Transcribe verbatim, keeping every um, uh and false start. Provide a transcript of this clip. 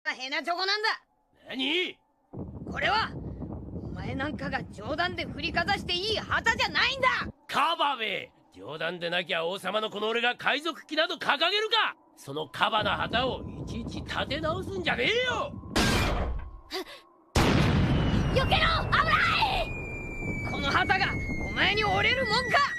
ヘナチョコなんだ。 何？ これはお前なんかが冗談で振りかざしていい旗じゃないんだ。 カバめ、冗談でなきゃ王様のこの俺が海賊旗など掲げるか。そのカバな旗をいちいち立て直すんじゃねえよ。 避けろ、危ない。この旗がお前に折れるもんか。